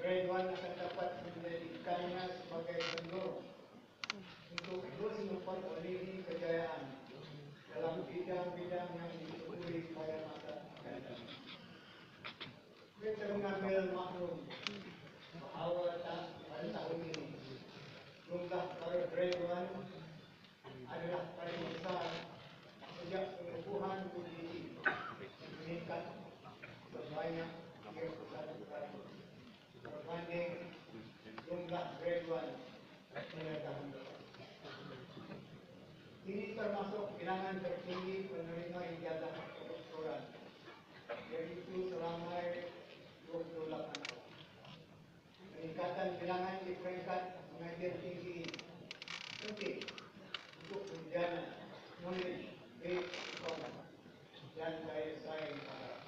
grade 1 akan dapat menjadikannya sebagai pendorong untuk terus memperoleh kejayaan dalam bidang-bidang yang disyukuri pada masa akan datang. Kita mengambil maklum bahawa pada tahun ini jumlah para grade 1 adalah paling besar sejak pengukuhan UGT meningkat sebanyak 31% berbanding jumlah grade 1 pada tahun depan. Ini termasuk bilangan tertinggi penerima ijazah kedoktoran, iaitu seramai 28 orang. Peningkatan bilangan di peringkat pengajian tinggi ini penting untuk menjana knowledge based economy dan daya saing para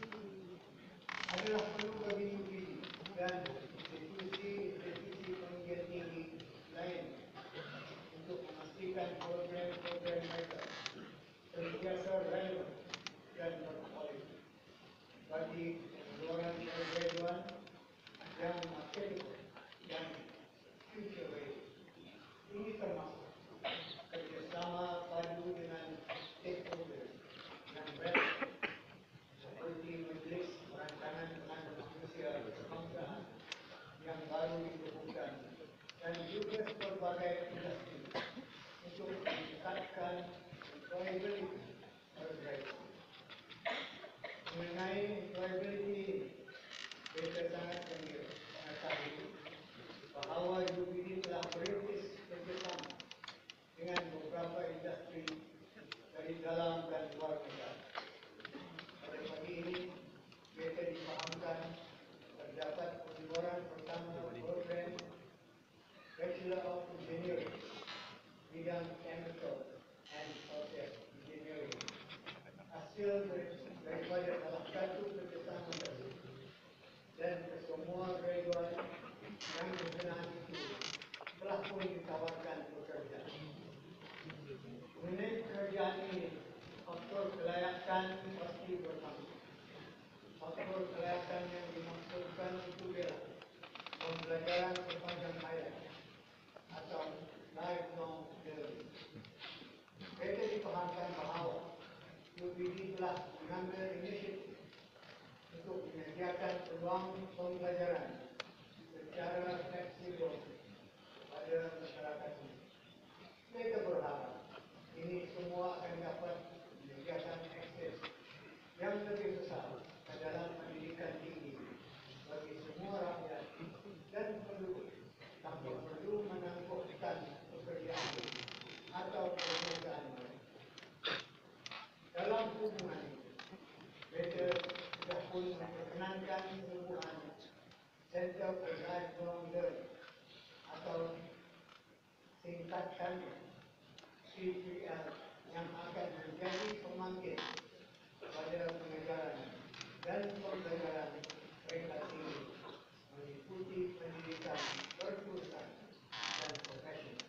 adalah perlu bagi UGT dan institusi pengajian tinggi lain untuk memastikan program-program mereka sentiasa relevan dan berkualitas bagi pengeluaran graduan yang marketable dan future ready. Ini termasuk kerjasama padu dengan stakeholders yang relevan seperti Majlis Perancangan Penganut Manusia Kebangsaan yang baru dikukuhkan dan juga berbagai industri untuk meningkatkan employability bergraduate. Mengenai employability, kita sangat gembira mengetahui bahawa UGT telah berintis kerjasama dengan beberapa industri dari dalam dan luar negara. Pada pagi ini, kita difahamkan terdapat pengeluaran pertama program Bachelor of Engineering bidang Chemical and Process Engineering. Hasil daripada salah satu kerjasama tersebut dan kesemua graduan yang berkenaan itu telah pun ditawarkan pekerjaan. Mengenai pekerjaan ini, faktor kelayakan pasti bertambah. Faktor kelayakan yang dimaksudkan itu ialah pembelajaran sepanjang hayat atau lifelong learning. Kita dipahamkan bahawa UGT telah mengambil inisiatif untuk menyediakan peluang pembelajaran secara fleksibel pada masyarakat ini. Kita berharap ini semua akan dapat menyediakan akses yang lebih besar ke dalam pendidikan tinggi bagi semua rakyat dan penduduk tanpa perlu menangguhkan pekerjaan atau pekerjaan mereka. Dalam hubungan ini, kita sudah pun memperkenankan hubungan Center for Lifelong Learning atau singkatan CPL yang akan menjadi pemanggil pada pengajaran dan pembelajaran peringkat tinggi meliputi pendidikan berperusahaan dan profesional.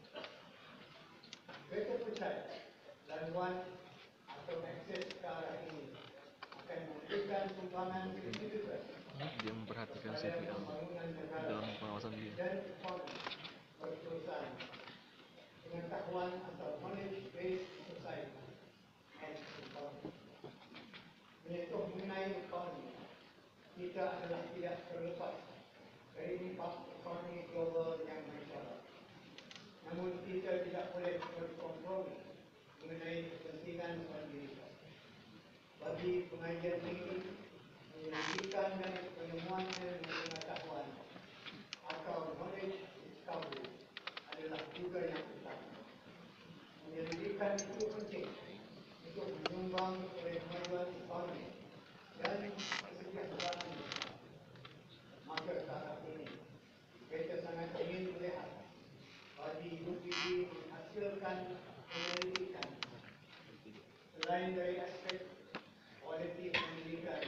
Kita percaya laluan atau akses ke arah ini akan memberikan sumbangan signifikan dia memperhatikan CPL dalam pengawasan dia dan berperusahaan pengetahuan atau knowledge based society and economy. Menyentuh mengenai ekonomi, kita adalah tidak terlepas dari impak ekonomi global yang mencabar. Namun kita tidak boleh berkompromi mengenai kepentingan pendidikan. Bagi pengajian tinggi, penyelidikan dan penemuan ilmu pengetahuan atau knowledge discovery adalah juga yang utama. Penyelidikan itu penting untuk menyumbang oleh kemajuan ekonomi dan kesejahteraan bersama. Maka saat ini, kita sangat ingin melihat bagi UGT menghasilkan penyelidikan selain dari aspek kualiti pendidikan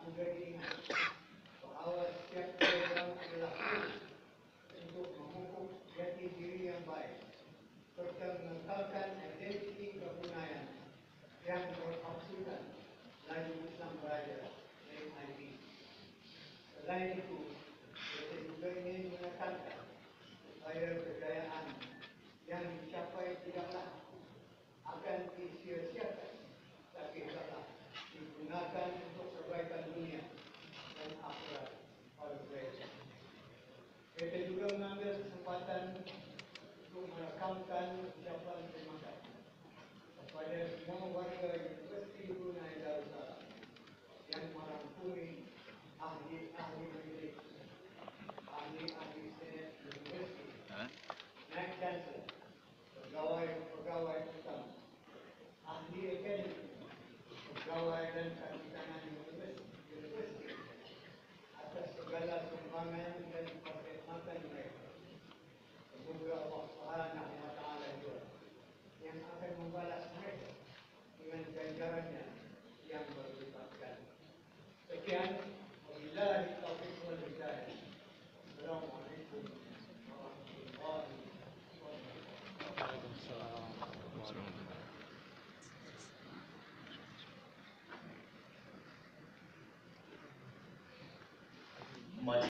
beringat bahawa setiap program adalah tool untuk memupuk jati diri yang baik serta mengekalkan identiti kebudayaan yang bermaksudan laju Islam Beraja (MIB). Selain itu, kita juga ingin menekankan supaya kejayaan yang dicapai tidaklah akan disia-siakan, tapi adalah digunakan untuk kebaikan dunia dan akhirat para mereka. Kita juga mengambil kesempatan untuk merakamkan ucapan terima kasih kepada semua warga Universiti Brunei Darussalam yang merangkumi ahli-ahli majlis, ahli-ahli senat universiti, naib chancellor, pegawai-pegawai utama, ahli akademik, pegawai dan kapitanan universiti atas segala sumbangan